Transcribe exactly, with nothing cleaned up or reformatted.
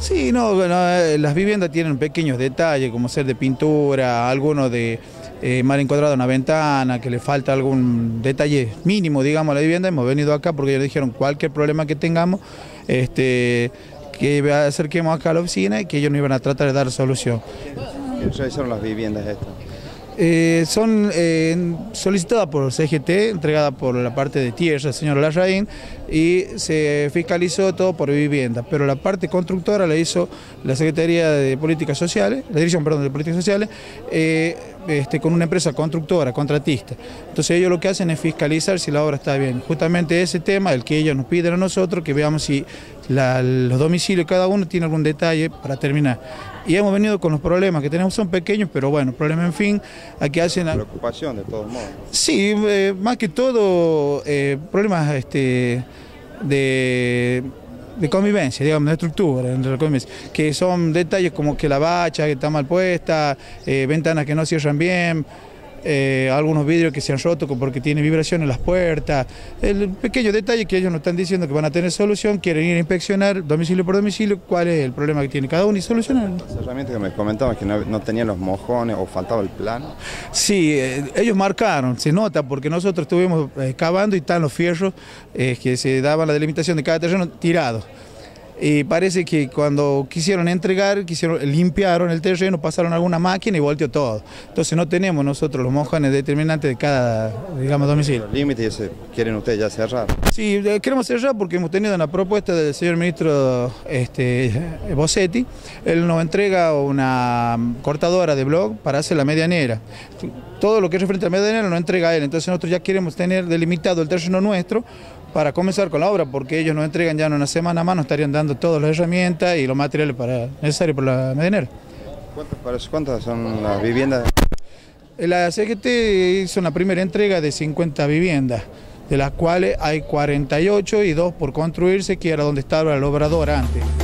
Sí, no, bueno, eh, las viviendas tienen pequeños detalles, como ser de pintura, algunos de eh, mal encuadrado una ventana, que le falta algún detalle mínimo, digamos, a la vivienda. Hemos venido acá porque ellos dijeron cualquier problema que tengamos, este, que acerquemos acá a la oficina y que ellos nos iban a tratar de dar solución. ¿Quiénes realizaron las viviendas estas? Eh, son eh, solicitadas por C G T, entregadas por la parte de tierra, el señor Larraín, y se fiscalizó todo por vivienda, pero la parte constructora la hizo la Secretaría de Políticas Sociales, la Dirección, perdón, de Políticas Sociales, eh, este, con una empresa constructora, contratista. Entonces ellos lo que hacen es fiscalizar si la obra está bien. Justamente ese tema, el que ellos nos piden a nosotros, que veamos si la, los domicilios cada uno tiene algún detalle para terminar. Y hemos venido con los problemas que tenemos, son pequeños, pero bueno, problemas en fin, aquí hacen... Preocupación de todos modos. Sí, eh, más que todo eh, problemas este, de, de convivencia, digamos, de estructura, de la convivencia, que son detalles como que la bacha que está mal puesta, eh, ventanas que no cierran bien, eh, algunos vidrios que se han roto porque tiene vibración en las puertas, el pequeño detalle que ellos nos están diciendo que van a tener solución, quieren ir a inspeccionar domicilio por domicilio cuál es el problema que tiene cada uno y solucionarlo. Las herramientas que me comentaban que no, no tenían los mojones o faltaba el plano. Sí, eh, ellos marcaron, se nota porque nosotros estuvimos eh, cavando y están los fierros eh, que se daban la delimitación de cada terreno tirados. Y parece que cuando quisieron entregar, quisieron, limpiaron el terreno, pasaron alguna máquina y volteó todo. Entonces no tenemos nosotros los mojones determinantes de cada, digamos, domicilio. Los límites quieren ustedes ya cerrar. Sí, queremos cerrar porque hemos tenido una propuesta del señor ministro este, Bossetti. Él nos entrega una cortadora de blog para hacer la medianera. Todo lo que es referente a la medianera lo entrega a él. Entonces nosotros ya queremos tener delimitado el terreno nuestro para comenzar con la obra, porque ellos nos entregan ya en una semana más, nos estarían dando todas las herramientas y los materiales para, necesarios para la medianera. ¿Cuántas, ¿Cuántas son las viviendas? La C G T hizo una primera entrega de cincuenta viviendas, de las cuales hay cuarenta y ocho y dos por construirse, que era donde estaba el obrador antes.